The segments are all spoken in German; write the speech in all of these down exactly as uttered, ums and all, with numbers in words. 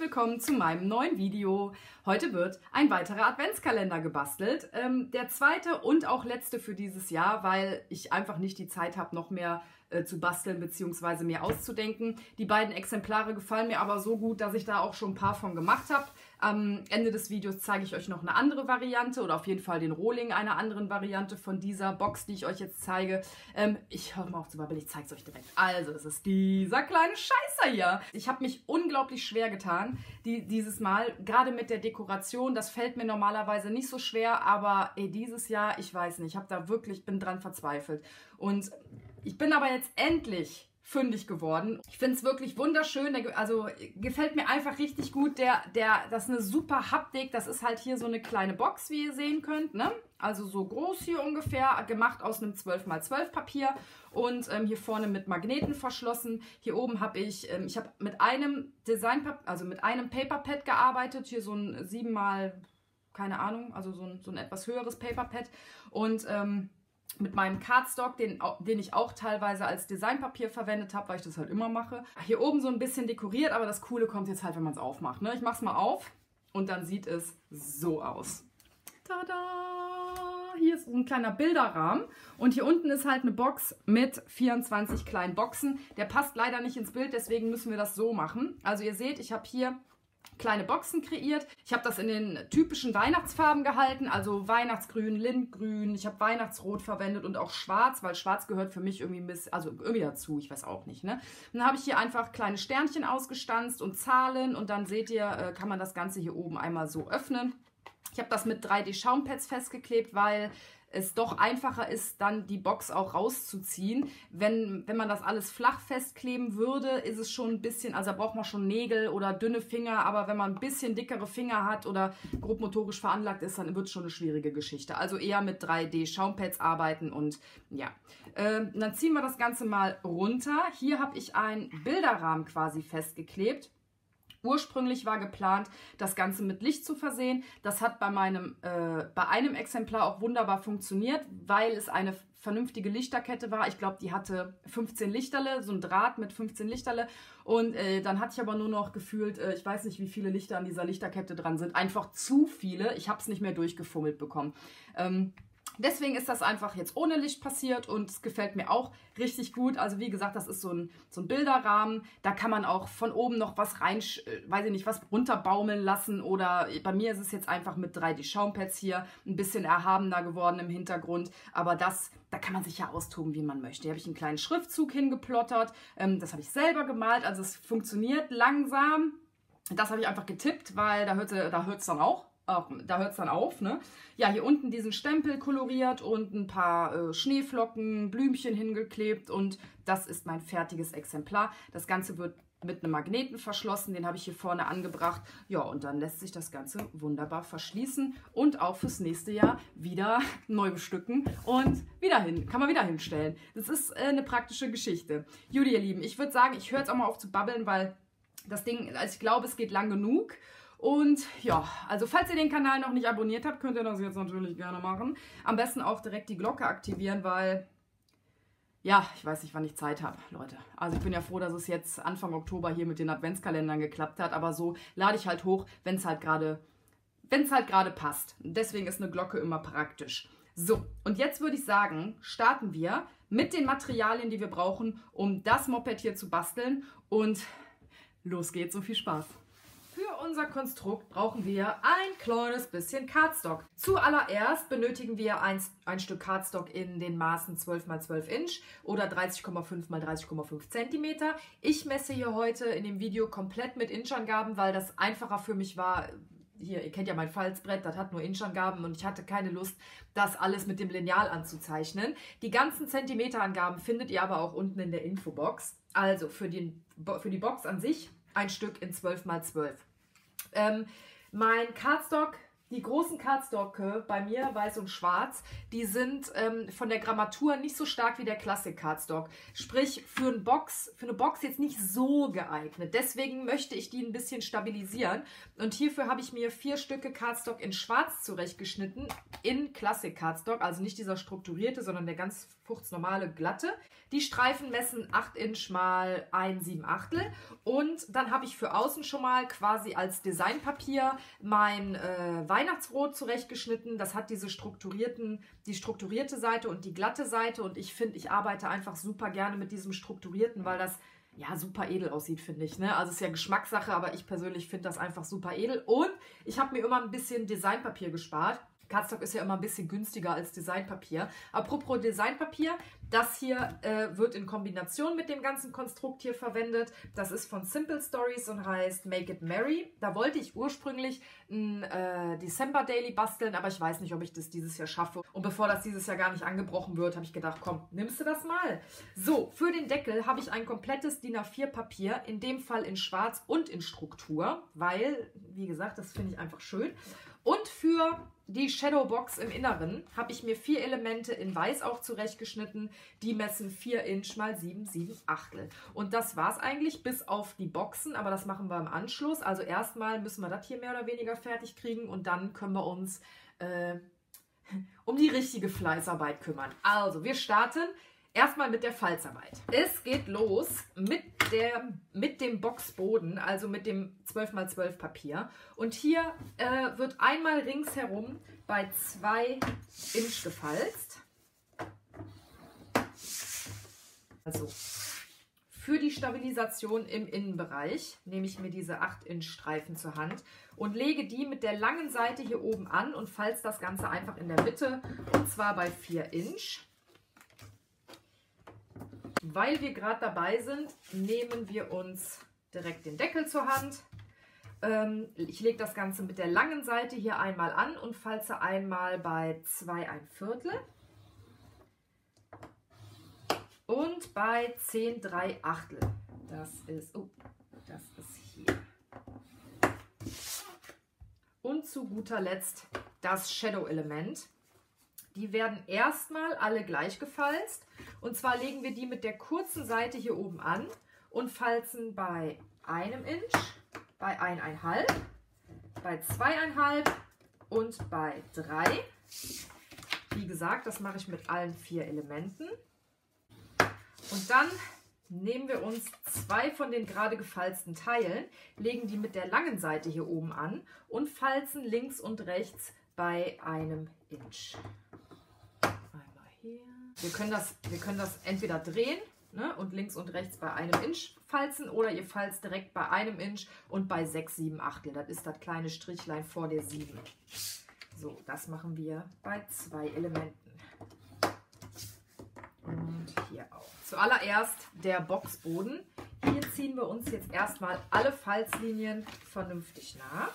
willkommen zu meinem neuen Video. Heute wird ein weiterer Adventskalender gebastelt. Ähm, der zweite und auch letzte für dieses Jahr, weil ich einfach nicht die Zeit habe, noch mehr äh, zu basteln bzw. mir auszudenken. Die beiden Exemplare gefallen mir aber so gut, dass ich da auch schon ein paar von gemacht habe. Am Ende des Videos zeige ich euch noch eine andere Variante oder auf jeden Fall den Rohling einer anderen Variante von dieser Box, die ich euch jetzt zeige. Ähm, ich höre mal auf zu babbeln, ich zeige es euch direkt. Also, es ist dieser kleine Scheißer hier. Ich habe mich unglaublich schwer getan, die, dieses Mal, gerade mit der Dekoration. Das fällt mir normalerweise nicht so schwer, aber ey, dieses Jahr, ich weiß nicht, ich habe da wirklich, bin dran verzweifelt. Und ich bin aber jetzt endlich fündig geworden. Ich finde es wirklich wunderschön, der, also gefällt mir einfach richtig gut. Der, der, das ist eine super Haptik, das ist halt hier so eine kleine Box, wie ihr sehen könnt, ne? Also so groß hier ungefähr, gemacht aus einem zwölf mal zwölf Papier und ähm, hier vorne mit Magneten verschlossen. Hier oben habe ich, ähm, ich habe mit einem Design, also mit einem Paper Pad gearbeitet, hier so ein sieben mal, keine Ahnung, also so ein, so ein etwas höheres Paper Pad und ähm, mit meinem Cardstock, den, den ich auch teilweise als Designpapier verwendet habe, weil ich das halt immer mache. Hier oben so ein bisschen dekoriert, aber das Coole kommt jetzt halt, wenn man es aufmacht. Ne? Ich mache es mal auf und dann sieht es so aus. Tada! Hier ist so ein kleiner Bilderrahmen und hier unten ist halt eine Box mit vierundzwanzig kleinen Boxen. Der passt leider nicht ins Bild, deswegen müssen wir das so machen. Also ihr seht, ich habe hier kleine Boxen kreiert. Ich habe das in den typischen Weihnachtsfarben gehalten, also Weihnachtsgrün, Lindgrün. Ich habe Weihnachtsrot verwendet und auch Schwarz, weil Schwarz gehört für mich irgendwie ein bisschen, also irgendwie dazu, ich weiß auch nicht. Ne? Und dann habe ich hier einfach kleine Sternchen ausgestanzt und Zahlen und dann seht ihr, äh, kann man das Ganze hier oben einmal so öffnen. Ich habe das mit drei D Schaumpads festgeklebt, weil es doch einfacher ist, dann die Box auch rauszuziehen. Wenn, wenn man das alles flach festkleben würde, ist es schon ein bisschen, also da braucht man schon Nägel oder dünne Finger, aber wenn man ein bisschen dickere Finger hat oder grobmotorisch veranlagt ist, dann wird es schon eine schwierige Geschichte. Also eher mit drei D Schaumpads arbeiten und ja. Ähm, dann ziehen wir das Ganze mal runter. Hier habe ich einen Bilderrahmen quasi festgeklebt. Ursprünglich war geplant, das Ganze mit Licht zu versehen. Das hat bei, meinem, äh, bei einem Exemplar auch wunderbar funktioniert, weil es eine vernünftige Lichterkette war. Ich glaube, die hatte fünfzehn Lichterle, so ein Draht mit fünfzehn Lichterle. Und äh, dann hatte ich aber nur noch gefühlt, äh, ich weiß nicht, wie viele Lichter an dieser Lichterkette dran sind. Einfach zu viele. Ich habe es nicht mehr durchgefummelt bekommen. Ähm, Deswegen ist das einfach jetzt ohne Licht passiert und es gefällt mir auch richtig gut. Also wie gesagt, das ist so ein, so ein Bilderrahmen. Da kann man auch von oben noch was rein, weiß ich nicht, was runterbaumeln lassen. Oder bei mir ist es jetzt einfach mit drei D Schaumpads hier ein bisschen erhabener geworden im Hintergrund. Aber das, da kann man sich ja austoben, wie man möchte. Hier habe ich einen kleinen Schriftzug hingeplottert. Ähm, das habe ich selber gemalt. Also es funktioniert langsam. Das habe ich einfach getippt, weil da hört es da hört's dann auch. Auch, da hört es dann auf, ne? Ja, hier unten diesen Stempel koloriert und ein paar äh, Schneeflocken, Blümchen hingeklebt und das ist mein fertiges Exemplar. Das Ganze wird mit einem Magneten verschlossen, den habe ich hier vorne angebracht. Ja, und dann lässt sich das Ganze wunderbar verschließen und auch fürs nächste Jahr wieder neu bestücken und wieder hin, kann man wieder hinstellen. Das ist äh, eine praktische Geschichte. Judy, ihr Lieben, ich würde sagen, ich höre jetzt auch mal auf zu babbeln, weil das Ding, also ich glaube, es geht lang genug. Und ja, also falls ihr den Kanal noch nicht abonniert habt, könnt ihr das jetzt natürlich gerne machen. Am besten auch direkt die Glocke aktivieren, weil, ja, ich weiß nicht, wann ich Zeit habe, Leute. Also ich bin ja froh, dass es jetzt Anfang Oktober hier mit den Adventskalendern geklappt hat. Aber so lade ich halt hoch, wenn es halt gerade, wenn es halt gerade passt. Deswegen ist eine Glocke immer praktisch. So, und jetzt würde ich sagen, starten wir mit den Materialien, die wir brauchen, um das Moped hier zu basteln. Und los geht's und viel Spaß. Für unser Konstrukt brauchen wir ein kleines bisschen Cardstock. Zuallererst benötigen wir ein, ein Stück Cardstock in den Maßen zwölf mal zwölf Inch oder dreißig Komma fünf mal dreißig Komma fünf Zentimeter. Ich messe hier heute in dem Video komplett mit Inchangaben, weil das einfacher für mich war. Hier, ihr kennt ja mein Falzbrett, das hat nur Inchangaben und ich hatte keine Lust, das alles mit dem Lineal anzuzeichnen. Die ganzen Zentimeterangaben findet ihr aber auch unten in der Infobox. Also für, den, für die Box an sich ein Stück in zwölf mal zwölf. Ähm, mein Cardstock, Die großen Cardstocke bei mir, weiß und schwarz, die sind ähm, von der Grammatur nicht so stark wie der Classic Cardstock. Sprich, für, ein Box, für eine Box jetzt nicht so geeignet. Deswegen möchte ich die ein bisschen stabilisieren. Und hierfür habe ich mir vier Stücke Cardstock in schwarz zurechtgeschnitten, in Classic Cardstock. Also nicht dieser strukturierte, sondern der ganz fuchtsnormale, glatte. Die Streifen messen acht Inch mal eins Komma sieben Achtel. Und dann habe ich für außen schon mal quasi als Designpapier mein äh, Weihnachtsrot zurechtgeschnitten. Das hat diese strukturierten, die strukturierte Seite und die glatte Seite. Und ich finde, ich arbeite einfach super gerne mit diesem strukturierten, weil das ja super edel aussieht, finde ich. Ne? Also es ist ja Geschmackssache, aber ich persönlich finde das einfach super edel. Und ich habe mir immer ein bisschen Designpapier gespart. Cardstock ist ja immer ein bisschen günstiger als Designpapier. Apropos Designpapier, das hier äh, wird in Kombination mit dem ganzen Konstrukt hier verwendet. Das ist von Simple Stories und heißt Make It Merry. Da wollte ich ursprünglich ein äh, December Daily basteln, aber ich weiß nicht, ob ich das dieses Jahr schaffe. Und bevor das dieses Jahr gar nicht angebrochen wird, habe ich gedacht, komm, nimmst du das mal. So, für den Deckel habe ich ein komplettes D I N A vier Papier, in dem Fall in Schwarz und in Struktur, weil, wie gesagt, das finde ich einfach schön. Und für die Shadowbox im Inneren habe ich mir vier Elemente in Weiß auch zurechtgeschnitten. Die messen vier Inch mal sieben Komma sieben Achtel. Und das war es eigentlich bis auf die Boxen, aber das machen wir im Anschluss. Also erstmal müssen wir das hier mehr oder weniger fertig kriegen und dann können wir uns äh, um die richtige Fleißarbeit kümmern. Also wir starten erstmal mit der Falzarbeit. Es geht los mit, der, mit dem Boxboden, also mit dem zwölf mal zwölf Papier. Und hier äh, wird einmal ringsherum bei zwei Inch gefalzt. Also für die Stabilisation im Innenbereich nehme ich mir diese acht Inch Streifen zur Hand und lege die mit der langen Seite hier oben an und falze das Ganze einfach in der Mitte, und zwar bei vier Inch. Weil wir gerade dabei sind, nehmen wir uns direkt den Deckel zur Hand. Ähm, ich lege das Ganze mit der langen Seite hier einmal an und falze einmal bei zwei ein Viertel und bei zehn drei Achtel. Das ist, oh, das ist hier. Und zu guter Letzt das Shadow-Element. Die werden erstmal alle gleich gefalzt, und zwar legen wir die mit der kurzen Seite hier oben an und falzen bei einem Inch, bei eineinhalb, bei zweieinhalb und bei drei. Wie gesagt, das mache ich mit allen vier Elementen. Und dann nehmen wir uns zwei von den gerade gefalzten Teilen, legen die mit der langen Seite hier oben an und falzen links und rechts bei einem Inch. Wir können das, wir können das entweder drehen, ne, und links und rechts bei einem Inch falzen, oder ihr falzt direkt bei einem Inch und bei sechs sieben Achtel. Das ist das kleine Strichlein vor der sieben. So, das machen wir bei zwei Elementen. Und hier auch. Zuallererst der Boxboden. Hier ziehen wir uns jetzt erstmal alle Falzlinien vernünftig nach.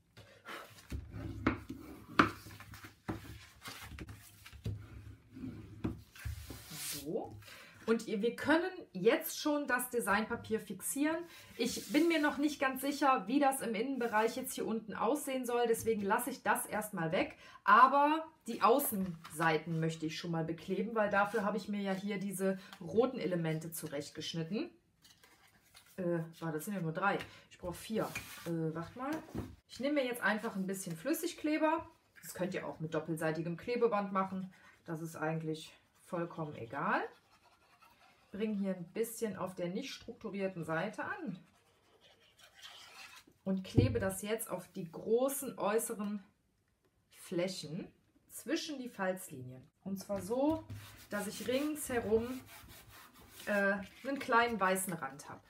Und wir können jetzt schon das Designpapier fixieren. Ich bin mir noch nicht ganz sicher, wie das im Innenbereich jetzt hier unten aussehen soll. Deswegen lasse ich das erstmal weg. Aber die Außenseiten möchte ich schon mal bekleben, weil dafür habe ich mir ja hier diese roten Elemente zurechtgeschnitten. Äh, das sind ja nur drei. Ich brauche vier. Äh, warte mal. Ich nehme mir jetzt einfach ein bisschen Flüssigkleber. Das könnt ihr auch mit doppelseitigem Klebeband machen. Das ist eigentlich vollkommen egal. Bringe hier ein bisschen auf der nicht strukturierten Seite an und klebe das jetzt auf die großen äußeren Flächen zwischen die Falzlinien. Und zwar so, dass ich ringsherum äh, einen kleinen weißen Rand habe.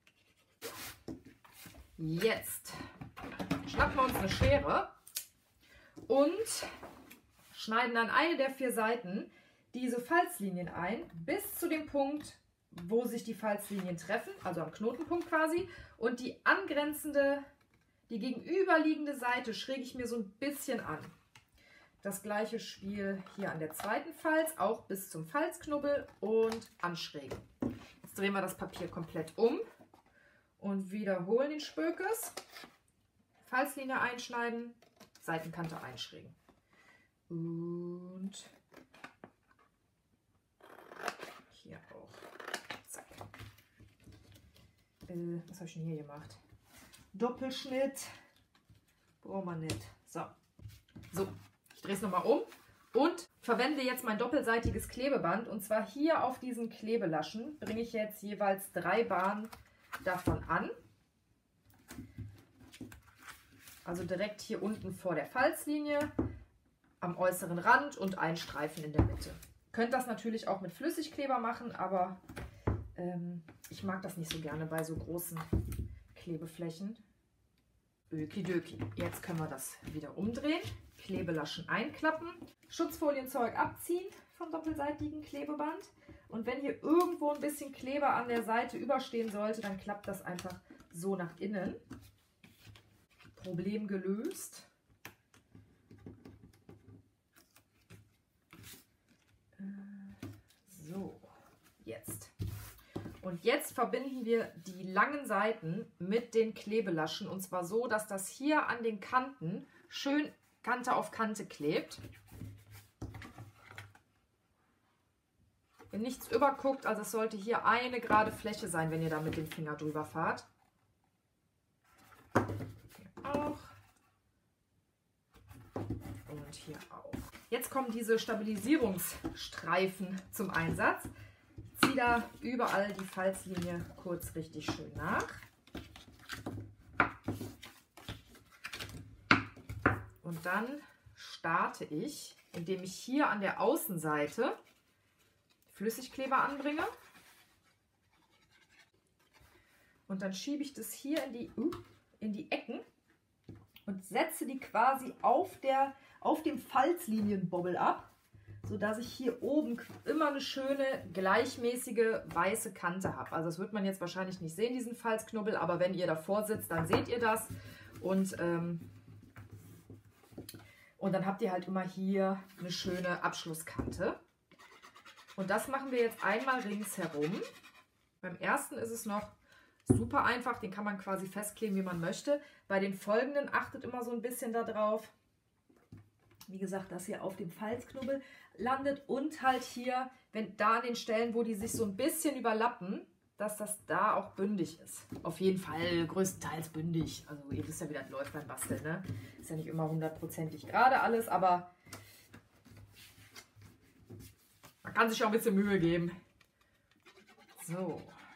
Jetzt schnappen wir uns eine Schere und schneiden an eine der vier Seiten diese Falzlinien ein, bis zu dem Punkt, wo sich die Falzlinien treffen, also am Knotenpunkt quasi. Und die angrenzende, die gegenüberliegende Seite schräge ich mir so ein bisschen an. Das gleiche Spiel hier an der zweiten Falz, auch bis zum Falzknubbel und anschrägen. Jetzt drehen wir das Papier komplett um und wiederholen den Spökes. Falzlinie einschneiden, Seitenkante einschrägen. Und hier auch. Zack. Äh, was habe ich denn hier gemacht? Doppelschnitt. Brauchen wir nicht. So. So, ich drehe es nochmal um und verwende jetzt mein doppelseitiges Klebeband. Und zwar hier auf diesen Klebelaschen bringe ich jetzt jeweils drei Bahnen davon an. Also direkt hier unten vor der Falzlinie, am äußeren Rand und ein Streifen in der Mitte. Ihr könnt das natürlich auch mit Flüssigkleber machen, aber ähm, ich mag das nicht so gerne bei so großen Klebeflächen. Ökidoki. Jetzt können wir das wieder umdrehen. Klebelaschen einklappen, Schutzfolienzeug abziehen vom doppelseitigen Klebeband. Und wenn hier irgendwo ein bisschen Kleber an der Seite überstehen sollte, dann klappt das einfach so nach innen. Problem gelöst. So, jetzt. Und jetzt verbinden wir die langen Seiten mit den Klebelaschen. Und zwar so, dass das hier an den Kanten schön Kante auf Kante klebt. Wenn nichts überguckt, also es sollte hier eine gerade Fläche sein, wenn ihr da mit dem Finger drüber fahrt. Hier auch. Und hier auch. Jetzt kommen diese Stabilisierungsstreifen zum Einsatz. Ich ziehe da überall die Falzlinie kurz richtig schön nach. Und dann starte ich, indem ich hier an der Außenseite Flüssigkleber anbringe. Und dann schiebe ich das hier in die, in die Ecken und setze die quasi auf, der, auf dem Falzlinienbobbel ab, sodass ich hier oben immer eine schöne, gleichmäßige, weiße Kante habe. Also das wird man jetzt wahrscheinlich nicht sehen, diesen Falzknubbel, aber wenn ihr davor sitzt, dann seht ihr das. Und, ähm, und dann habt ihr halt immer hier eine schöne Abschlusskante. Und das machen wir jetzt einmal ringsherum. Beim ersten ist es noch super einfach, den kann man quasi festkleben, wie man möchte. Bei den folgenden achtet immer so ein bisschen darauf, wie gesagt, dass ihr auf dem Falzknubbel landet und halt hier, wenn da an den Stellen, wo die sich so ein bisschen überlappen, dass das da auch bündig ist. Auf jeden Fall größtenteils bündig. Also ihr wisst ja, wie das läuft beim Basteln, ne? Ist ja nicht immer hundertprozentig gerade alles, aber man kann sich auch ein bisschen Mühe geben. So.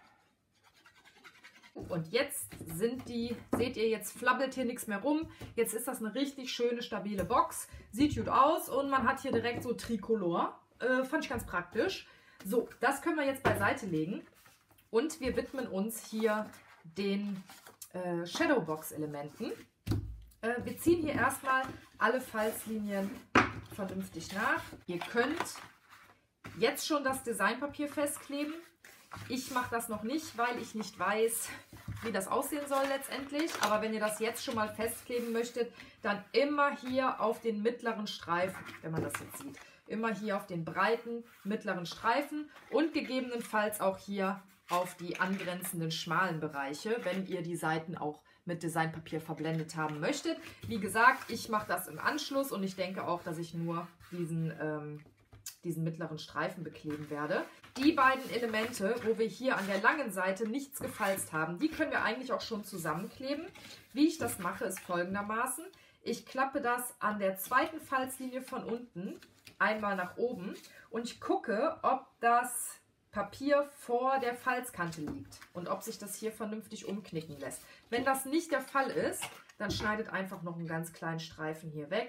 Und jetzt sind die, seht ihr, jetzt flabbelt hier nichts mehr rum. Jetzt ist das eine richtig schöne, stabile Box. Sieht gut aus und man hat hier direkt so Tricolor. Äh, fand ich ganz praktisch. So, das können wir jetzt beiseite legen. Und wir widmen uns hier den äh, Shadowbox-Elementen. Äh, wir ziehen hier erstmal alle Falzlinien vernünftig nach. Ihr könnt jetzt schon das Designpapier festkleben. Ich mache das noch nicht, weil ich nicht weiß, wie das aussehen soll letztendlich. Aber wenn ihr das jetzt schon mal festkleben möchtet, dann immer hier auf den mittleren Streifen, wenn man das jetzt sieht, immer hier auf den breiten mittleren Streifen und gegebenenfalls auch hier auf die angrenzenden schmalen Bereiche, wenn ihr die Seiten auch mit Designpapier verblendet haben möchtet. Wie gesagt, ich mache das im Anschluss und ich denke auch, dass ich nur diesen, ähm, diesen mittleren Streifen bekleben werde. Die beiden Elemente, wo wir hier an der langen Seite nichts gefalzt haben, die können wir eigentlich auch schon zusammenkleben. Wie ich das mache, ist folgendermaßen. Ich klappe das an der zweiten Falzlinie von unten einmal nach oben und ich gucke, ob das Papier vor der Falzkante liegt und ob sich das hier vernünftig umknicken lässt. Wenn das nicht der Fall ist, dann schneidet einfach noch einen ganz kleinen Streifen hier weg.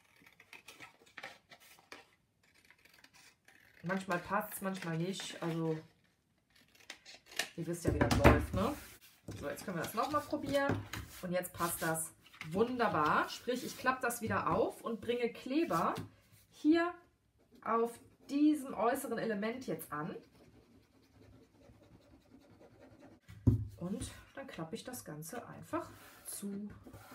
Manchmal passt es, manchmal nicht. Also, ihr wisst ja, wie das läuft, ne? So, jetzt können wir das nochmal probieren. Und jetzt passt das wunderbar. Sprich, ich klappe das wieder auf und bringe Kleber hier auf diesem äußeren Element jetzt an. Und dann klappe ich das Ganze einfach zu.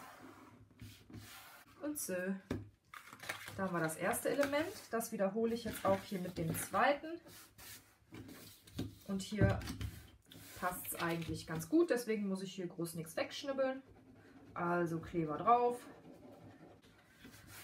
Und so. Da haben wir das erste Element. Das wiederhole ich jetzt auch hier mit dem zweiten. Und hier passt es eigentlich ganz gut. Deswegen muss ich hier groß nichts wegschnibbeln. Also Kleber drauf.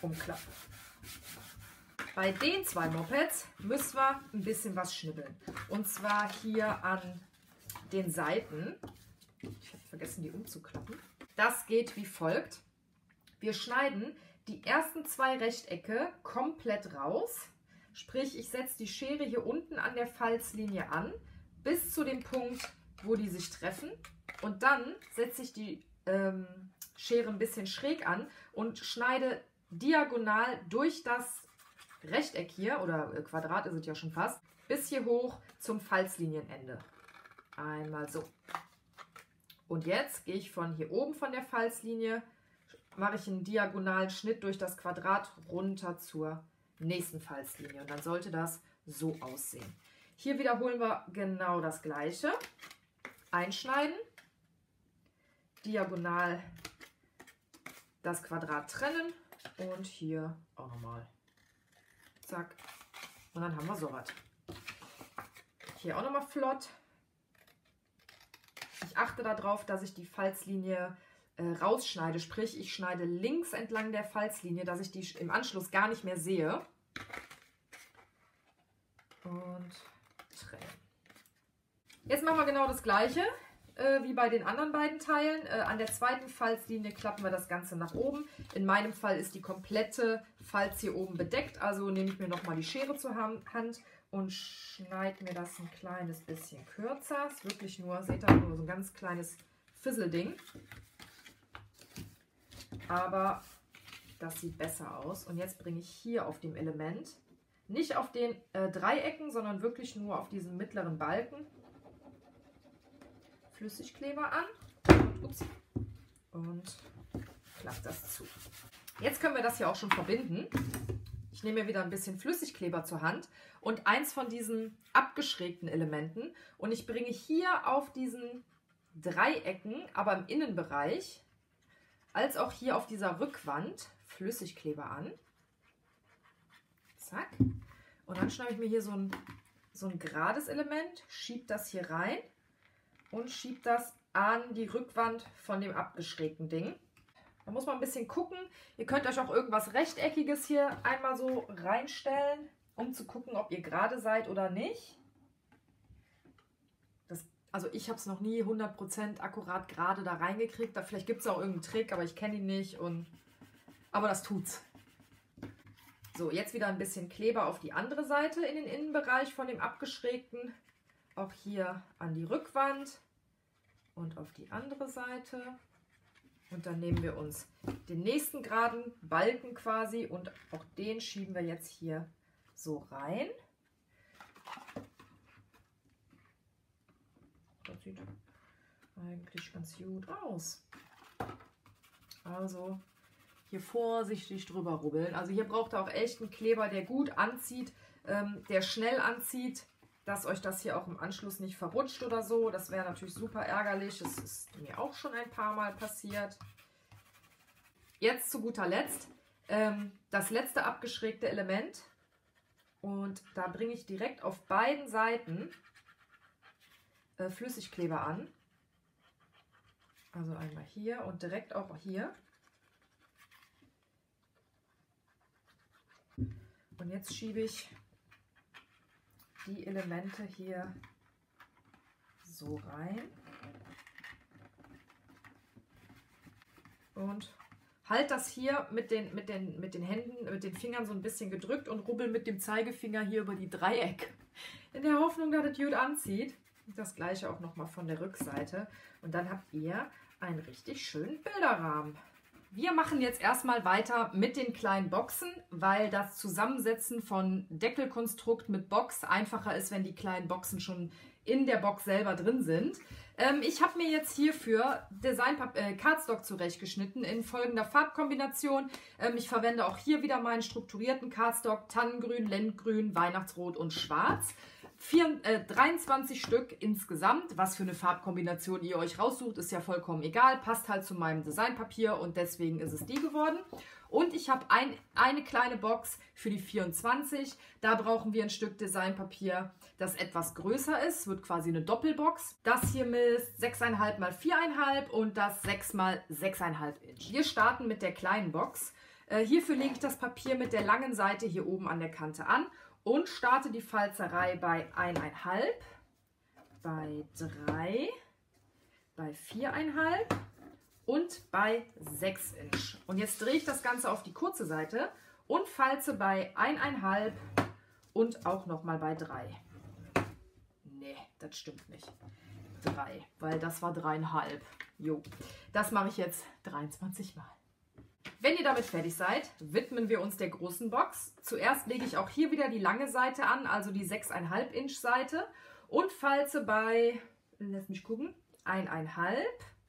umklappen. Bei den zwei Mopeds müssen wir ein bisschen was schnibbeln. Und zwar hier an den Seiten. Ich habe vergessen, die umzuklappen. Das geht wie folgt. Wir schneiden die ersten zwei Rechtecke komplett raus. Sprich, ich setze die Schere hier unten an der Falzlinie an, bis zu dem Punkt, wo die sich treffen. Und dann setze ich die ähm, Schere ein bisschen schräg an und schneide diagonal durch das Rechteck hier, oder Quadrat ist es ja schon fast, bis hier hoch zum Falzlinienende. Einmal so. Und jetzt gehe ich von hier oben von der Falzlinie, mache ich einen diagonalen Schnitt durch das Quadrat runter zur nächsten Falzlinie. Und dann sollte das so aussehen. Hier wiederholen wir genau das Gleiche. Einschneiden, diagonal das Quadrat trennen und hier auch nochmal. Zack. Und dann haben wir so was. Hier auch nochmal flott. Ich achte darauf, dass ich die Falzlinie äh, rausschneide. Sprich, ich schneide links entlang der Falzlinie, dass ich die im Anschluss gar nicht mehr sehe. Und trennen. Jetzt machen wir genau das Gleiche äh, wie bei den anderen beiden Teilen. Äh, an der zweiten Falzlinie klappen wir das Ganze nach oben. In meinem Fall ist die komplette Falz hier oben bedeckt. Also nehme ich mir nochmal die Schere zur Hand und schneide mir das ein kleines bisschen kürzer. Ist wirklich nur, seht ihr, nur so ein ganz kleines Fisselding. Aber das sieht besser aus. Und jetzt bringe ich hier auf dem Element, nicht auf den äh, Dreiecken, sondern wirklich nur auf diesen mittleren Balken, Flüssigkleber an. Ups. Und klappe das zu. Jetzt können wir das hier auch schon verbinden. Ich nehme mir wieder ein bisschen Flüssigkleber zur Hand und eins von diesen abgeschrägten Elementen. Und ich bringe hier auf diesen Dreiecken, aber im Innenbereich, als auch hier auf dieser Rückwand Flüssigkleber an. Zack. Und dann schneide ich mir hier so ein, so ein gerades Element, schiebe das hier rein und schiebe das an die Rückwand von dem abgeschrägten Ding. Da muss man ein bisschen gucken. Ihr könnt euch auch irgendwas Rechteckiges hier einmal so reinstellen, um zu gucken, ob ihr gerade seid oder nicht. Das, also ich habe es noch nie hundert Prozent akkurat gerade da reingekriegt. Da, vielleicht gibt es auch irgendeinen Trick, aber ich kenne ihn nicht. Und, aber das tut's. So, jetzt wieder ein bisschen Kleber auf die andere Seite in den Innenbereich von dem abgeschrägten. Auch hier an die Rückwand und auf die andere Seite. Und dann nehmen wir uns den nächsten geraden Balken quasi und auch den schieben wir jetzt hier so rein. Das sieht eigentlich ganz gut aus. Also hier vorsichtig drüber rubbeln. Also hier braucht ihr auch echt einen Kleber, der gut anzieht, ähm, der schnell anzieht, dass euch das hier auch im Anschluss nicht verrutscht oder so. Das wäre natürlich super ärgerlich. Das ist mir auch schon ein paar Mal passiert. Jetzt zu guter Letzt ähm, das letzte abgeschrägte Element. Und da bringe ich direkt auf beiden Seiten äh, Flüssigkleber an. Also einmal hier und direkt auch hier. Und jetzt schiebe ich die Elemente hier so rein und halt das hier mit den, mit den, mit den Händen, mit den Fingern so ein bisschen gedrückt und rubbel mit dem Zeigefinger hier über die Dreiecke. In der Hoffnung, dass es gut anzieht. Das gleiche auch nochmal von der Rückseite. Und dann habt ihr einen richtig schönen Bilderrahmen. Wir machen jetzt erstmal weiter mit den kleinen Boxen, weil das Zusammensetzen von Deckelkonstrukt mit Box einfacher ist, wenn die kleinen Boxen schon in der Box selber drin sind. Ähm, ich habe mir jetzt hierfür Design äh, Cardstock zurechtgeschnitten in folgender Farbkombination. Ähm, ich verwende auch hier wieder meinen strukturierten Cardstock, Tannengrün, Lendgrün, Weihnachtsrot und Schwarz. Vier, äh, dreiundzwanzig Stück insgesamt. Was für eine Farbkombination ihr euch raussucht, ist ja vollkommen egal. Passt halt zu meinem Designpapier und deswegen ist es die geworden. Und ich habe ein, eine kleine Box für die vierundzwanzig. Da brauchen wir ein Stück Designpapier, das etwas größer ist. Wird quasi eine Doppelbox. Das hier misst sechs Komma fünf mal vier Komma fünf und das sechs mal sechs Komma fünf Inch. Wir starten mit der kleinen Box. Äh, hierfür lege ich das Papier mit der langen Seite hier oben an der Kante an und starte die Falzerei bei eineinhalb, bei drei, bei viereinhalb und bei sechs Inch. Und jetzt drehe ich das Ganze auf die kurze Seite und falze bei eineinhalb und auch nochmal bei drei. Nee, das stimmt nicht. drei, weil das war dreieinhalb. Jo, das mache ich jetzt dreiundzwanzig Mal. Wenn ihr damit fertig seid, widmen wir uns der großen Box. Zuerst lege ich auch hier wieder die lange Seite an, also die sechs Komma fünf Inch Seite und falze bei, lass mich gucken, eineinhalb,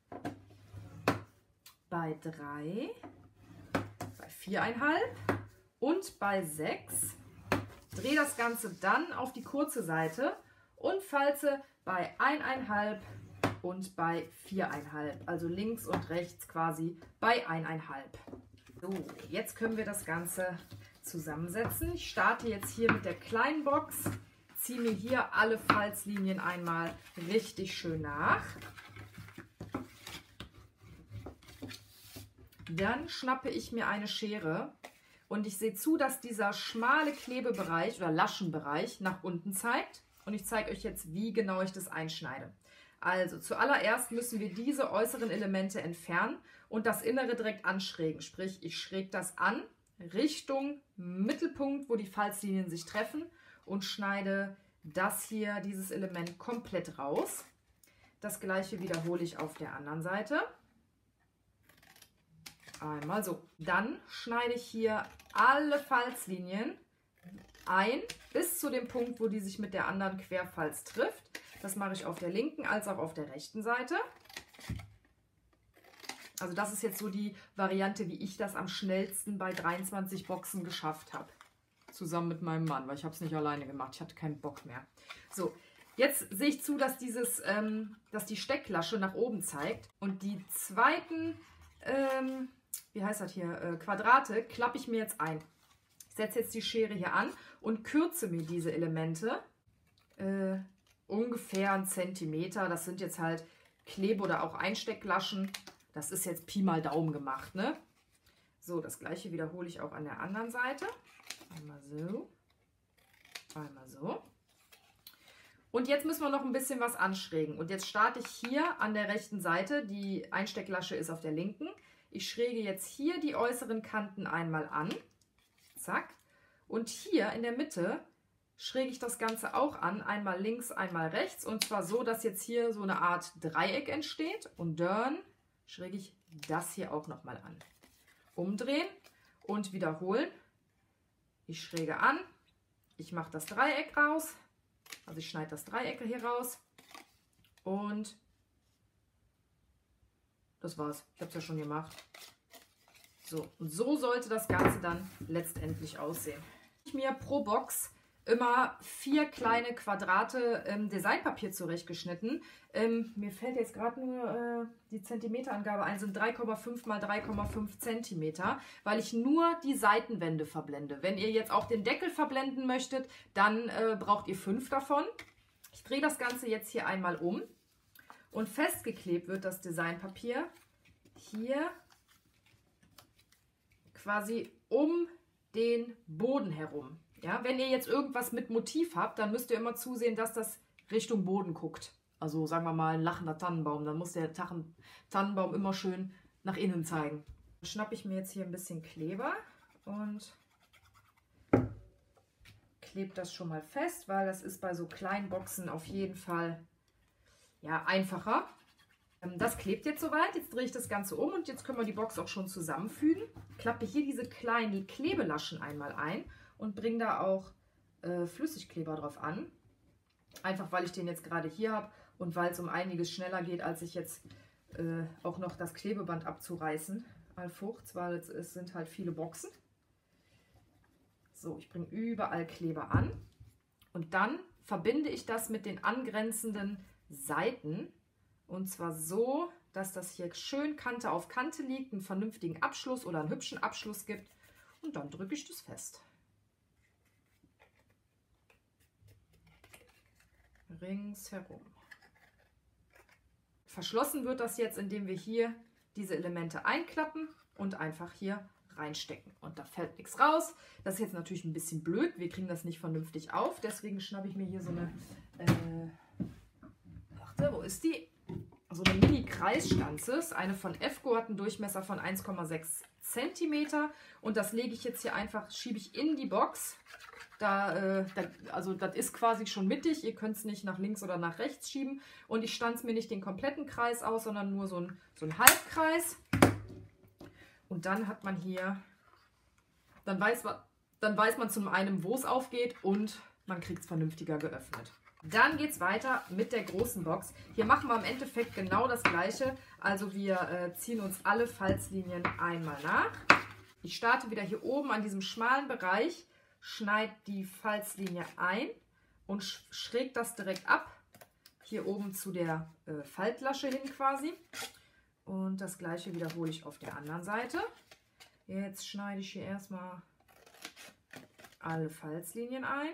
bei drei, bei viereinhalb und bei sechs. Drehe das Ganze dann auf die kurze Seite und falze bei eineinhalb und bei viereinhalb, also links und rechts quasi bei eineinhalb. So, jetzt können wir das Ganze zusammensetzen. Ich starte jetzt hier mit der kleinen Box, ziehe mir hier alle Falzlinien einmal richtig schön nach. Dann schnappe ich mir eine Schere und ich sehe zu, dass dieser schmale Klebebereich oder Laschenbereich nach unten zeigt. Und ich zeige euch jetzt, wie genau ich das einschneide. Also zuallererst müssen wir diese äußeren Elemente entfernen und das Innere direkt anschrägen. Sprich, ich schräge das an Richtung Mittelpunkt, wo die Falzlinien sich treffen und schneide das hier, dieses Element komplett raus. Das gleiche wiederhole ich auf der anderen Seite. Einmal so. Dann schneide ich hier alle Falzlinien ein, bis zu dem Punkt, wo die sich mit der anderen Querfalz trifft. Das mache ich auf der linken als auch auf der rechten Seite. Also das ist jetzt so die Variante, wie ich das am schnellsten bei dreiundzwanzig Boxen geschafft habe. Zusammen mit meinem Mann, weil ich habe es nicht alleine gemacht. Ich hatte keinen Bock mehr. So, jetzt sehe ich zu, dass, dieses, ähm, dass die Stecklasche nach oben zeigt. Und die zweiten, ähm, wie heißt das hier, äh, Quadrate klappe ich mir jetzt ein. Ich setze jetzt die Schere hier an und kürze mir diese Elemente äh, ungefähr einen Zentimeter. Das sind jetzt halt Klebe- oder auch Einstecklaschen. Das ist jetzt Pi mal Daumen gemacht, ne? So, das gleiche wiederhole ich auch an der anderen Seite. Einmal so, einmal so. Und jetzt müssen wir noch ein bisschen was anschrägen. Und jetzt starte ich hier an der rechten Seite. Die Einstecklasche ist auf der linken. Ich schräge jetzt hier die äußeren Kanten einmal an. Zack. Und hier in der Mitte schräge ich das Ganze auch an, einmal links, einmal rechts. Und zwar so, dass jetzt hier so eine Art Dreieck entsteht. Und dann schräge ich das hier auch nochmal an. Umdrehen und wiederholen. Ich schräge an. Ich mache das Dreieck raus. Also ich schneide das Dreieck hier raus. Und das war's. Ich habe es ja schon gemacht. So, und so sollte das Ganze dann letztendlich aussehen. Ich habe mir pro Box immer vier kleine Quadrate ähm, Designpapier zurechtgeschnitten. Ähm, mir fällt jetzt gerade nur äh, die Zentimeterangabe ein, sind drei Komma fünf mal drei Komma fünf Zentimeter, weil ich nur die Seitenwände verblende. Wenn ihr jetzt auch den Deckel verblenden möchtet, dann äh, braucht ihr fünf davon. Ich drehe das Ganze jetzt hier einmal um und festgeklebt wird das Designpapier hier quasi um den Boden herum. Ja, wenn ihr jetzt irgendwas mit Motiv habt, dann müsst ihr immer zusehen, dass das Richtung Boden guckt. Also sagen wir mal ein lachender Tannenbaum, dann muss der Tannenbaum immer schön nach innen zeigen. Dann schnappe ich mir jetzt hier ein bisschen Kleber und klebe das schon mal fest, weil das ist bei so kleinen Boxen auf jeden Fall ja, einfacher. Das klebt jetzt soweit. Jetzt drehe ich das Ganze um und jetzt können wir die Box auch schon zusammenfügen. Klappe hier diese kleinen Klebelaschen einmal ein und bringe da auch äh, Flüssigkleber drauf an. Einfach weil ich den jetzt gerade hier habe und weil es um einiges schneller geht, als ich jetzt äh, auch noch das Klebeband abzureißen. Allfurchts, weil es, es sind halt viele Boxen. So, ich bringe überall Kleber an und dann verbinde ich das mit den angrenzenden Seiten. Und zwar so, dass das hier schön Kante auf Kante liegt, einen vernünftigen Abschluss oder einen hübschen Abschluss gibt. Und dann drücke ich das fest. Ringsherum. Verschlossen wird das jetzt, indem wir hier diese Elemente einklappen und einfach hier reinstecken. Und da fällt nichts raus. Das ist jetzt natürlich ein bisschen blöd. Wir kriegen das nicht vernünftig auf. Deswegen schnappe ich mir hier so eine, äh, warte, wo ist die? So eine Mini-Kreisstanze. Das ist eine von Efco, hat einen Durchmesser von eins Komma sechs Zentimeter. Und das lege ich jetzt hier einfach, schiebe ich in die Box. Da, äh, da, also das ist quasi schon mittig. Ihr könnt es nicht nach links oder nach rechts schieben. Und ich stanze mir nicht den kompletten Kreis aus, sondern nur so ein, so ein Halbkreis. Und dann hat man hier, dann weiß man, dann weiß man zum einen, wo es aufgeht und man kriegt es vernünftiger geöffnet. Dann geht es weiter mit der großen Box. Hier machen wir im Endeffekt genau das Gleiche. Also wir äh, ziehen uns alle Falzlinien einmal nach. Ich starte wieder hier oben an diesem schmalen Bereich, schneide die Falzlinie ein und schräg das direkt ab. Hier oben zu der äh, Faltlasche hin quasi. Und das gleiche wiederhole ich auf der anderen Seite. Jetzt schneide ich hier erstmal alle Falzlinien ein.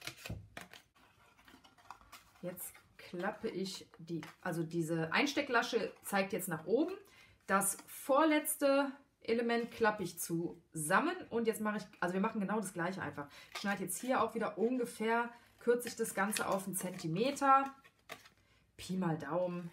Jetzt klappe ich die, also diese Einstecklasche zeigt jetzt nach oben. Das vorletzte Element klappe ich zusammen und jetzt mache ich, also wir machen genau das gleiche einfach. Ich schneide jetzt hier auch wieder ungefähr, kürze ich das Ganze auf einen Zentimeter. Pi mal Daumen.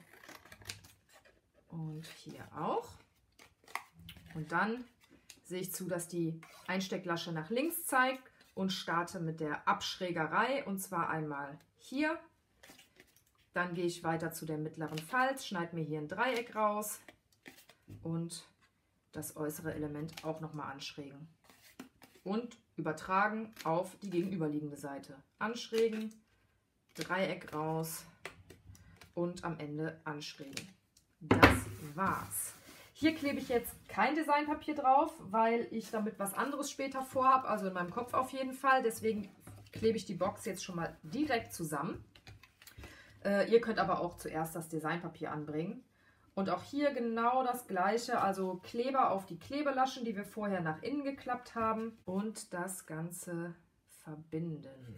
Und hier auch. Und dann sehe ich zu, dass die Einstecklasche nach links zeigt und starte mit der Abschrägerei. Und zwar einmal hier. Dann gehe ich weiter zu der mittleren Falz, schneide mir hier ein Dreieck raus und das äußere Element auch nochmal anschrägen. Und übertragen auf die gegenüberliegende Seite. Anschrägen, Dreieck raus und am Ende anschrägen. Das war's. Hier klebe ich jetzt kein Designpapier drauf, weil ich damit was anderes später vorhabe, also in meinem Kopf auf jeden Fall. Deswegen klebe ich die Box jetzt schon mal direkt zusammen. Äh, ihr könnt aber auch zuerst das Designpapier anbringen. Und auch hier genau das gleiche, also Kleber auf die Klebelaschen, die wir vorher nach innen geklappt haben und das Ganze verbinden.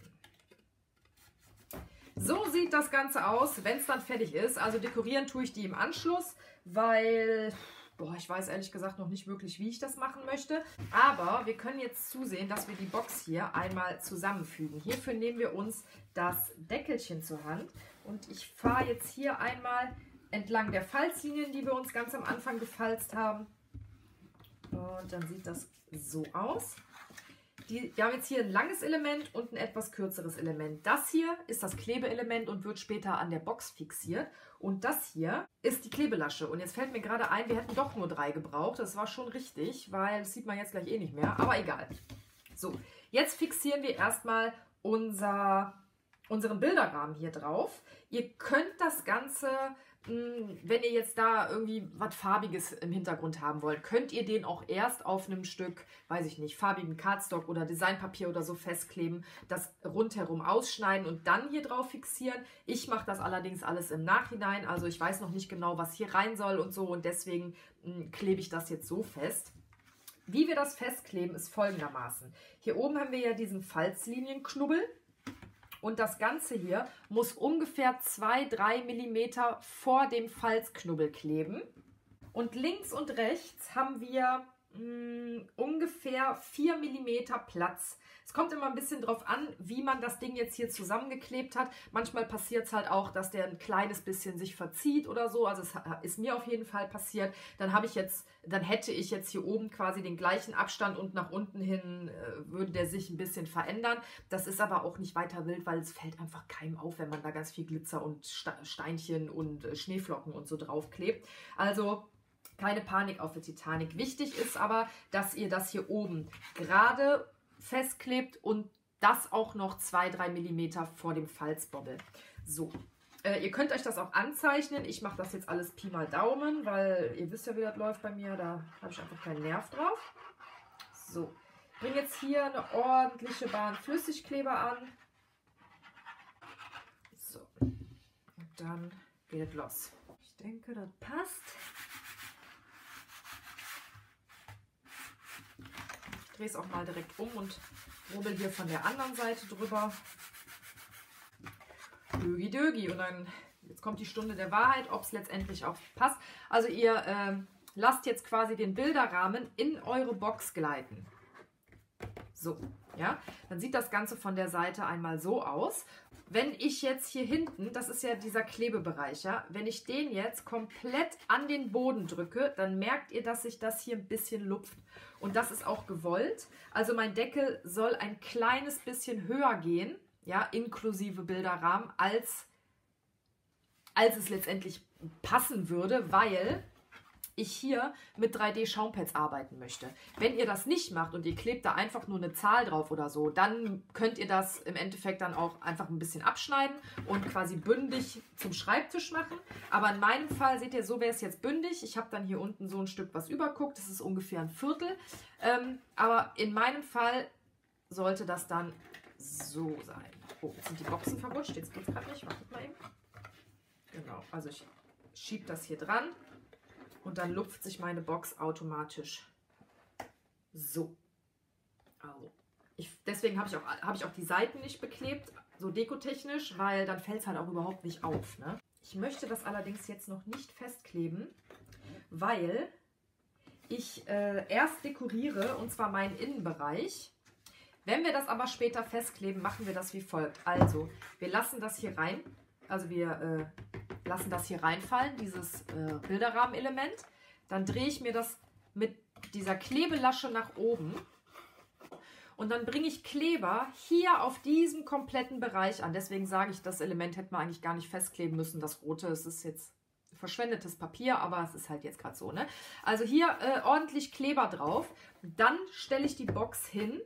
So sieht das Ganze aus, wenn es dann fertig ist. Also dekorieren tue ich die im Anschluss, weil, boah, ich weiß ehrlich gesagt noch nicht wirklich, wie ich das machen möchte. Aber wir können jetzt zusehen, dass wir die Box hier einmal zusammenfügen. Hierfür nehmen wir uns das Deckelchen zur Hand und ich fahre jetzt hier einmal entlang der Falzlinien, die wir uns ganz am Anfang gefalzt haben. Und dann sieht das so aus. Die, wir haben jetzt hier ein langes Element und ein etwas kürzeres Element. Das hier ist das Klebeelement und wird später an der Box fixiert. Und das hier ist die Klebelasche. Und jetzt fällt mir gerade ein, wir hätten doch nur drei gebraucht. Das war schon richtig, weil das sieht man jetzt gleich eh nicht mehr. Aber egal. So, jetzt fixieren wir erstmal unser, unseren Bilderrahmen hier drauf. Ihr könnt das Ganze, wenn ihr jetzt da irgendwie was Farbiges im Hintergrund haben wollt, könnt ihr den auch erst auf einem Stück, weiß ich nicht, farbigen Cardstock oder Designpapier oder so festkleben, das rundherum ausschneiden und dann hier drauf fixieren. Ich mache das allerdings alles im Nachhinein, also ich weiß noch nicht genau, was hier rein soll und so und deswegen mh, klebe ich das jetzt so fest. Wie wir das festkleben, ist folgendermaßen. Hier oben haben wir ja diesen Falzlinienknubbel. Und das Ganze hier muss ungefähr zwei bis drei Millimeter vor dem Falzknubbel kleben. Und links und rechts haben wir mh, ungefähr vier Millimeter Platz. Es kommt immer ein bisschen drauf an, wie man das Ding jetzt hier zusammengeklebt hat. Manchmal passiert es halt auch, dass der ein kleines bisschen sich verzieht oder so. Also es ist mir auf jeden Fall passiert. Dann habe ich jetzt, dann hätte ich jetzt hier oben quasi den gleichen Abstand und nach unten hin äh, würde der sich ein bisschen verändern. Das ist aber auch nicht weiter wild, weil es fällt einfach keinem auf, wenn man da ganz viel Glitzer und Steinchen und äh, Schneeflocken und so draufklebt. Also keine Panik auf der Titanic. Wichtig ist aber, dass ihr das hier oben gerade festklebt und das auch noch zwei bis drei Millimeter vor dem Falzbobbel. So, äh, ihr könnt euch das auch anzeichnen. Ich mache das jetzt alles Pi mal Daumen, weil ihr wisst ja, wie das läuft bei mir. Da habe ich einfach keinen Nerv drauf. So, ich bringe jetzt hier eine ordentliche Bahn Flüssigkleber an. So, und dann geht es los. Ich denke, das passt. Ich drehe es auch mal direkt um und rubbel hier von der anderen Seite drüber. Dögi Dögi. Und dann, jetzt kommt die Stunde der Wahrheit, ob es letztendlich auch passt. Also ihr äh, lasst jetzt quasi den Bilderrahmen in eure Box gleiten. So, ja, dann sieht das Ganze von der Seite einmal so aus. Wenn ich jetzt hier hinten, das ist ja dieser Klebebereich, ja, wenn ich den jetzt komplett an den Boden drücke, dann merkt ihr, dass sich das hier ein bisschen lupft. Und das ist auch gewollt. Also mein Deckel soll ein kleines bisschen höher gehen, ja, inklusive Bilderrahmen, als, als es letztendlich passen würde, weil ich hier mit drei D Schaumpads arbeiten möchte. Wenn ihr das nicht macht und ihr klebt da einfach nur eine Zahl drauf oder so, dann könnt ihr das im Endeffekt dann auch einfach ein bisschen abschneiden und quasi bündig zum Schreibtisch machen. Aber in meinem Fall, seht ihr, so wäre es jetzt bündig. Ich habe dann hier unten so ein Stück, was überguckt. Das ist ungefähr ein Viertel. Ähm, aber in meinem Fall sollte das dann so sein. Oh, jetzt sind die Boxen verrutscht. Jetzt geht es gerade nicht. Wartet mal eben. Genau, also ich schiebe das hier dran. Und dann lupft sich meine Box automatisch so. Also, ich, deswegen habe ich, auch, hab ich auch die Seiten nicht beklebt, so dekotechnisch, weil dann fällt es halt auch überhaupt nicht auf. Ne? Ich möchte das allerdings jetzt noch nicht festkleben, weil ich äh, erst dekoriere, und zwar meinen Innenbereich. Wenn wir das aber später festkleben, machen wir das wie folgt. Also, wir lassen das hier rein. Also wir äh, lassen das hier reinfallen, dieses äh, Bilderrahmenelement. Dann drehe ich mir das mit dieser Klebelasche nach oben. Und dann bringe ich Kleber hier auf diesem kompletten Bereich an. Deswegen sage ich, das Element hätte man eigentlich gar nicht festkleben müssen. Das rote, es ist jetzt verschwendetes Papier, aber es ist halt jetzt gerade so. Ne? Also hier äh, ordentlich Kleber drauf. Dann stelle ich die Box hin,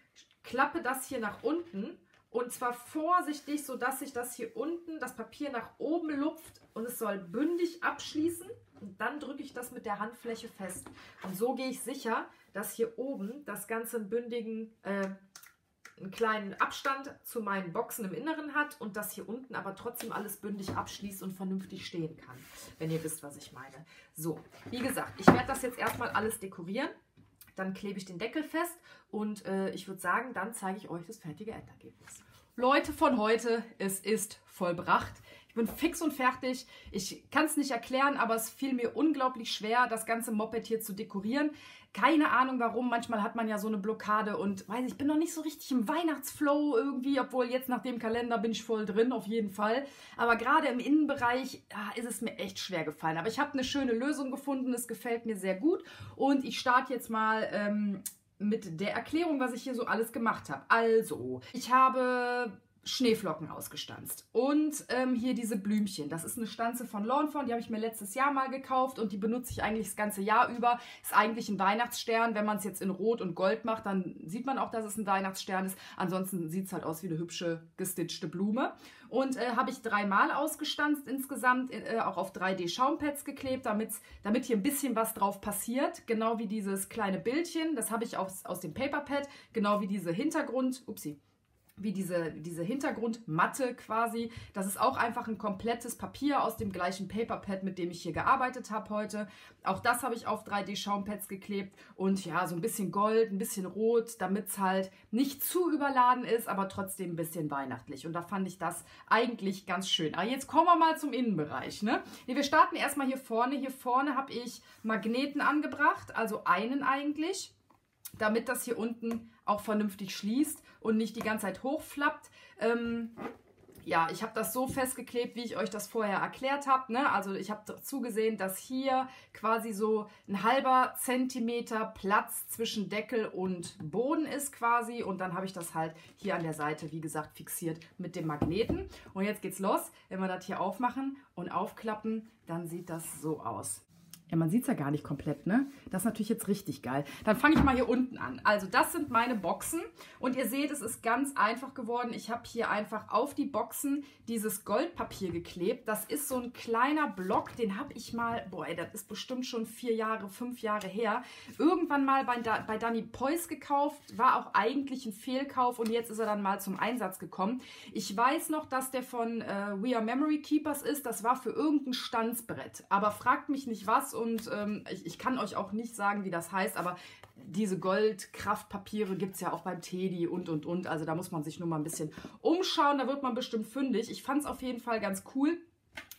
klappe das hier nach unten. Und zwar vorsichtig, sodass sich das hier unten, das Papier nach oben lupft und es soll bündig abschließen. Und dann drücke ich das mit der Handfläche fest. Und so gehe ich sicher, dass hier oben das Ganze einen bündigen, äh, einen kleinen Abstand zu meinen Boxen im Inneren hat und dass hier unten aber trotzdem alles bündig abschließt und vernünftig stehen kann, wenn ihr wisst, was ich meine. So, wie gesagt, ich werde das jetzt erstmal alles dekorieren. Dann klebe ich den Deckel fest und äh, ich würde sagen, dann zeige ich euch das fertige Endergebnis. Leute von heute, es ist vollbracht. Ich bin fix und fertig. Ich kann es nicht erklären, aber es fiel mir unglaublich schwer, das ganze Moped hier zu dekorieren. Keine Ahnung warum, manchmal hat man ja so eine Blockade und weiß ich bin noch nicht so richtig im Weihnachtsflow irgendwie, obwohl jetzt nach dem Kalender bin ich voll drin, auf jeden Fall. Aber gerade im Innenbereich ja, ist es mir echt schwer gefallen. Aber ich habe eine schöne Lösung gefunden, es gefällt mir sehr gut und ich starte jetzt mal ähm, mit der Erklärung, was ich hier so alles gemacht habe. Also, ich habe Schneeflocken ausgestanzt und ähm, hier diese Blümchen. Das ist eine Stanze von Lawn Fawn, die habe ich mir letztes Jahr mal gekauft und die benutze ich eigentlich das ganze Jahr über. Ist eigentlich ein Weihnachtsstern. Wenn man es jetzt in Rot und Gold macht, dann sieht man auch, dass es ein Weihnachtsstern ist. Ansonsten sieht es halt aus wie eine hübsche gestitchte Blume. Und äh, habe ich dreimal ausgestanzt insgesamt, äh, auch auf drei D Schaumpads geklebt, damit, damit hier ein bisschen was drauf passiert. Genau wie dieses kleine Bildchen, das habe ich aus, aus dem Paperpad, genau wie diese Hintergrund, upsie, wie diese, diese Hintergrundmatte quasi. Das ist auch einfach ein komplettes Papier aus dem gleichen Paperpad, mit dem ich hier gearbeitet habe heute. Auch das habe ich auf drei D Schaumpads geklebt und ja, so ein bisschen Gold, ein bisschen Rot, damit es halt nicht zu überladen ist, aber trotzdem ein bisschen weihnachtlich. Und da fand ich das eigentlich ganz schön. Aber jetzt kommen wir mal zum Innenbereich. Ne? Nee, wir starten erstmal hier vorne. Hier vorne habe ich Magneten angebracht, also einen eigentlich, damit das hier unten auch vernünftig schließt und nicht die ganze Zeit hochflappt. Ähm, ja, ich habe das so festgeklebt, wie ich euch das vorher erklärt habe. Ne? Also ich habe zugesehen, dass hier quasi so ein halber Zentimeter Platz zwischen Deckel und Boden ist quasi. Und dann habe ich das halt hier an der Seite, wie gesagt, fixiert mit dem Magneten. Und jetzt geht's los. Wenn wir das hier aufmachen und aufklappen, dann sieht das so aus. Ja, man sieht es ja gar nicht komplett, ne? Das ist natürlich jetzt richtig geil. Dann fange ich mal hier unten an. Also das sind meine Boxen und ihr seht, es ist ganz einfach geworden. Ich habe hier einfach auf die Boxen dieses Goldpapier geklebt. Das ist so ein kleiner Block, den habe ich mal, boah, ey, das ist bestimmt schon vier Jahre, fünf Jahre her, irgendwann mal bei, bei Dani Pois gekauft. War auch eigentlich ein Fehlkauf und jetzt ist er dann mal zum Einsatz gekommen. Ich weiß noch, dass der von äh, We Are Memory Keepers ist. Das war für irgendein Stanzbrett. Aber fragt mich nicht was. Und ähm, ich, ich kann euch auch nicht sagen, wie das heißt, aber diese Goldkraftpapiere gibt es ja auch beim Teddy und, und, und. Also da muss man sich nur mal ein bisschen umschauen, da wird man bestimmt fündig. Ich fand es auf jeden Fall ganz cool.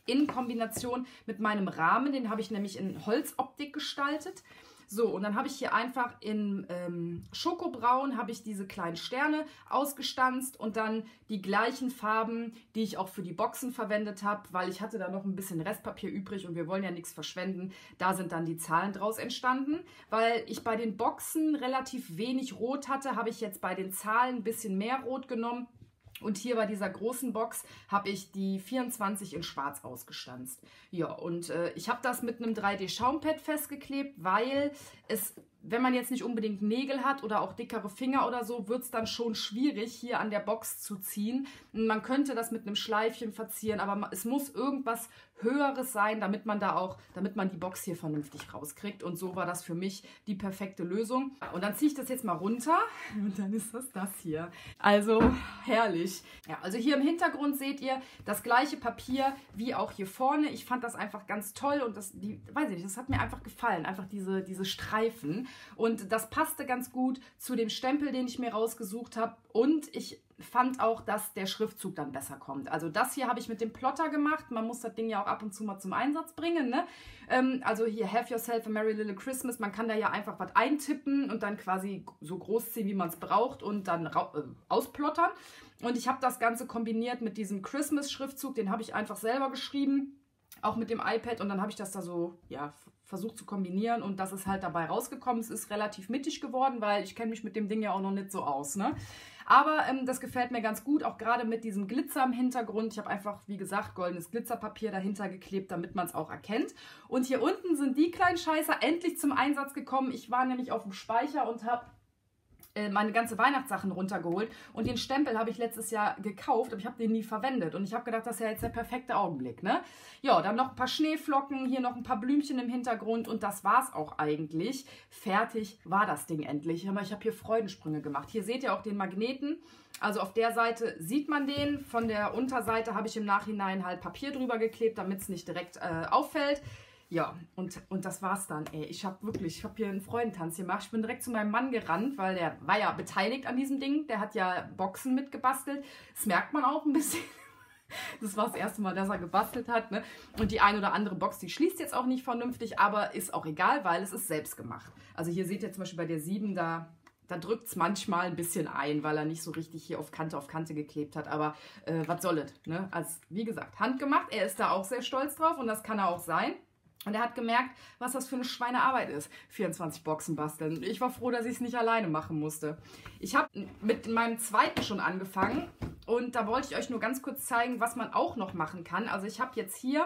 in Kombination mit meinem Rahmen. Den habe ich nämlich in Holzoptik gestaltet. So, und dann habe ich hier einfach in ähm, Schokobraun habe ich diese kleinen Sterne ausgestanzt und dann die gleichen Farben, die ich auch für die Boxen verwendet habe, weil ich hatte da noch ein bisschen Restpapier übrig und wir wollen ja nichts verschwenden. Da sind dann die Zahlen draus entstanden. Weil ich bei den Boxen relativ wenig Rot hatte, habe ich jetzt bei den Zahlen ein bisschen mehr Rot genommen. Und hier bei dieser großen Box habe ich die vierundzwanzig in schwarz ausgestanzt. Ja, und äh, ich habe das mit einem drei D Schaumpad festgeklebt, weil es, wenn man jetzt nicht unbedingt Nägel hat oder auch dickere Finger oder so, wird es dann schon schwierig, hier an der Box zu ziehen. Man könnte das mit einem Schleifchen verzieren, aber es muss irgendwas Höheres sein, damit man da auch, damit man die Box hier vernünftig rauskriegt. Und so war das für mich die perfekte Lösung. Und dann ziehe ich das jetzt mal runter und dann ist das das hier. Also herrlich. Ja, also hier im Hintergrund seht ihr das gleiche Papier wie auch hier vorne. Ich fand das einfach ganz toll und das, die, weiß ich nicht, das hat mir einfach gefallen. Einfach diese, diese Streifen. Und das passte ganz gut zu dem Stempel, den ich mir rausgesucht habe. Und ich fand auch, dass der Schriftzug dann besser kommt. Also das hier habe ich mit dem Plotter gemacht. Man muss das Ding ja auch ab und zu mal zum Einsatz bringen, ne? Ähm, also hier, have yourself a merry little Christmas. Man kann da ja einfach was eintippen und dann quasi so groß ziehen, wie man es braucht und dann äh, ausplottern. Und ich habe das Ganze kombiniert mit diesem Christmas-Schriftzug. Den habe ich einfach selber geschrieben, auch mit dem iPad. Und dann habe ich das da so, ja, versucht zu kombinieren und das ist halt dabei rausgekommen. Es ist relativ mittig geworden, weil ich kenne mich mit dem Ding ja auch noch nicht so aus, ne? Aber ähm, das gefällt mir ganz gut, auch gerade mit diesem Glitzer im Hintergrund. Ich habe einfach, wie gesagt, goldenes Glitzerpapier dahinter geklebt, damit man es auch erkennt. Und hier unten sind die kleinen Scheißer endlich zum Einsatz gekommen. Ich war nämlich auf dem Speicher und habe meine ganze Weihnachtssachen runtergeholt und den Stempel habe ich letztes Jahr gekauft, aber ich habe den nie verwendet und ich habe gedacht, das ist ja jetzt der perfekte Augenblick, ne? Ja, dann noch ein paar Schneeflocken, hier noch ein paar Blümchen im Hintergrund und das war's auch eigentlich. Fertig war das Ding endlich, aber ich habe hier Freudensprünge gemacht. Hier seht ihr auch den Magneten, also auf der Seite sieht man den, von der Unterseite habe ich im Nachhinein halt Papier drüber geklebt, damit es nicht direkt äh, auffällt. Ja, und, und das war's dann, ey. Ich habe wirklich, ich habe hier einen Freudentanz gemacht. Ich bin direkt zu meinem Mann gerannt, weil der war ja beteiligt an diesem Ding. Der hat ja Boxen mitgebastelt. Das merkt man auch ein bisschen. Das war das erste Mal, dass er gebastelt hat, ne? Und die eine oder andere Box, die schließt jetzt auch nicht vernünftig, aber ist auch egal, weil es ist selbst gemacht. Also hier seht ihr zum Beispiel bei der sieben, da, da drückt es manchmal ein bisschen ein, weil er nicht so richtig hier auf Kante auf Kante geklebt hat. Aber äh, was soll es, ne? Also wie gesagt, handgemacht. Er ist da auch sehr stolz drauf und das kann er auch sein. Und er hat gemerkt, was das für eine Schweinearbeit ist, vierundzwanzig Boxen basteln. Ich war froh, dass ich es nicht alleine machen musste. Ich habe mit meinem zweiten schon angefangen und da wollte ich euch nur ganz kurz zeigen, was man auch noch machen kann. Also ich habe jetzt hier,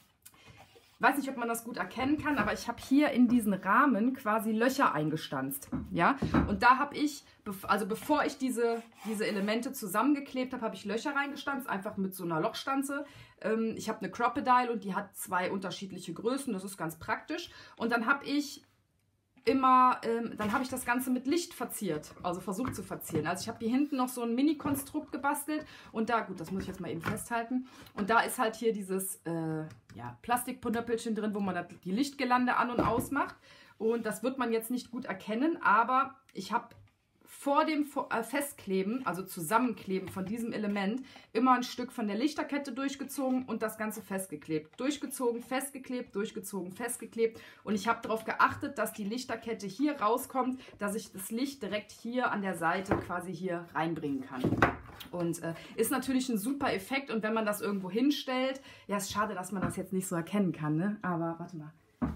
weiß nicht, ob man das gut erkennen kann, aber ich habe hier in diesen Rahmen quasi Löcher eingestanzt. Ja? Und da habe ich, also bevor ich diese, diese Elemente zusammengeklebt habe, habe ich Löcher reingestanzt, einfach mit so einer Lochstanze. Ähm, ich habe eine Crocodile und die hat zwei unterschiedliche Größen, das ist ganz praktisch. Und dann habe ich immer, ähm, dann habe ich das Ganze mit Licht verziert, also versucht zu verzieren. Also ich habe hier hinten noch so ein Mini-Konstrukt gebastelt und da, gut, das muss ich jetzt mal eben festhalten, und da ist halt hier dieses äh, ja, Plastikpuddelpilchen drin, wo man die Lichtgelande an- und ausmacht und das wird man jetzt nicht gut erkennen, aber ich habe vor dem Festkleben, also Zusammenkleben von diesem Element, immer ein Stück von der Lichterkette durchgezogen und das Ganze festgeklebt. Durchgezogen, festgeklebt, durchgezogen, festgeklebt. Und ich habe darauf geachtet, dass die Lichterkette hier rauskommt, dass ich das Licht direkt hier an der Seite quasi hier reinbringen kann. Und äh, ist natürlich ein super Effekt. Und wenn man das irgendwo hinstellt, ja, ist schade, dass man das jetzt nicht so erkennen kann, ne? Aber warte mal.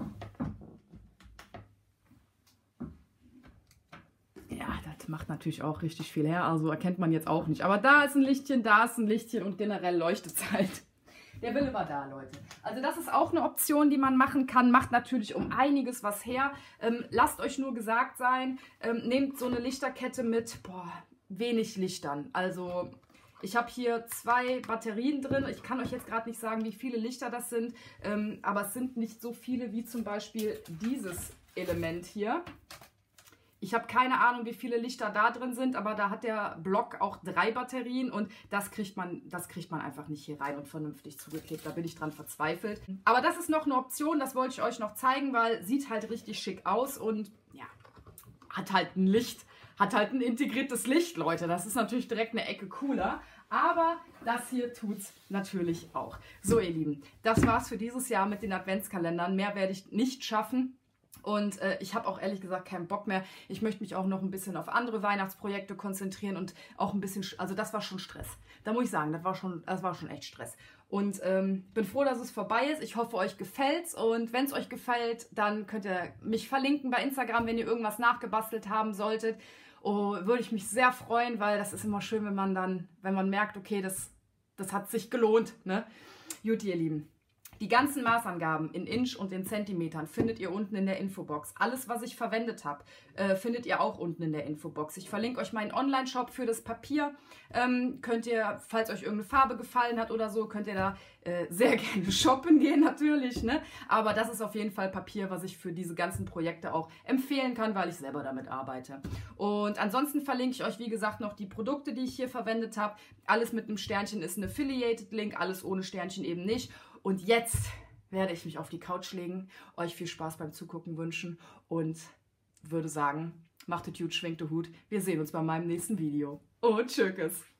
Macht natürlich auch richtig viel her, also erkennt man jetzt auch nicht. Aber da ist ein Lichtchen, da ist ein Lichtchen und generell leuchtet es halt. Der Wille war da, Leute. Also das ist auch eine Option, die man machen kann. Macht natürlich um einiges was her. Ähm, lasst euch nur gesagt sein, ähm, nehmt so eine Lichterkette mit, boah, wenig Lichtern. Also ich habe hier zwei Batterien drin. Ich kann euch jetzt gerade nicht sagen, wie viele Lichter das sind, ähm, aber es sind nicht so viele wie zum Beispiel dieses Element hier. Ich habe keine Ahnung, wie viele Lichter da drin sind, aber da hat der Block auch drei Batterien und das kriegt man, das kriegt man einfach nicht hier rein und vernünftig zugeklebt. Da bin ich dran verzweifelt. Aber das ist noch eine Option, das wollte ich euch noch zeigen, weil sieht halt richtig schick aus und ja, hat halt ein Licht. hat halt ein integriertes Licht, Leute. Das ist natürlich direkt eine Ecke cooler. Aber das hier tut's natürlich auch. So, ihr Lieben, das war's für dieses Jahr mit den Adventskalendern. Mehr werde ich nicht schaffen. Und äh, ich habe auch ehrlich gesagt keinen Bock mehr. Ich möchte mich auch noch ein bisschen auf andere Weihnachtsprojekte konzentrieren und auch ein bisschen, also das war schon Stress. Da muss ich sagen, das war schon, das war schon echt Stress. Und ähm, bin froh, dass es vorbei ist. Ich hoffe, euch gefällt's. Und wenn es euch gefällt, dann könnt ihr mich verlinken bei Instagram, wenn ihr irgendwas nachgebastelt haben solltet. Oh, würde ich mich sehr freuen, weil das ist immer schön, wenn man dann, wenn man merkt, okay, das, das hat sich gelohnt. Ne? Gut, ihr Lieben. Die ganzen Maßangaben in Inch und in Zentimetern findet ihr unten in der Infobox. Alles, was ich verwendet habe, äh, findet ihr auch unten in der Infobox. Ich verlinke euch meinen Online-Shop für das Papier. Ähm, könnt ihr, falls euch irgendeine Farbe gefallen hat oder so, könnt ihr da äh, sehr gerne shoppen gehen natürlich. Ne? Aber das ist auf jeden Fall Papier, was ich für diese ganzen Projekte auch empfehlen kann, weil ich selber damit arbeite. Und ansonsten verlinke ich euch, wie gesagt, noch die Produkte, die ich hier verwendet habe. Alles mit einem Sternchen ist ein Affiliated-Link, alles ohne Sternchen eben nicht. Und jetzt werde ich mich auf die Couch legen, euch viel Spaß beim Zugucken wünschen und würde sagen, macht es gut, schwenkt den Hut. Wir sehen uns bei meinem nächsten Video. Und tschüss.